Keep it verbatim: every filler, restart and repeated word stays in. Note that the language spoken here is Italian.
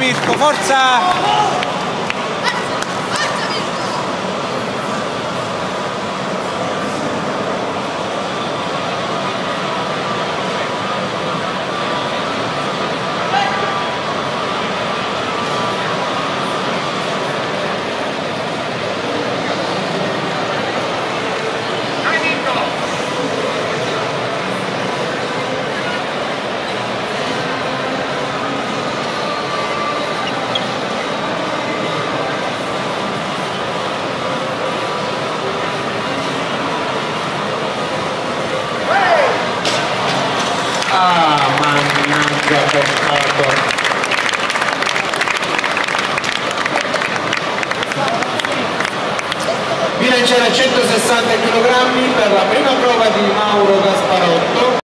Mirko, forza! Ah, mannaggia, peccato. Bilanciere centosessanta chilogrammi per la prima prova di Mauro Gasparotto.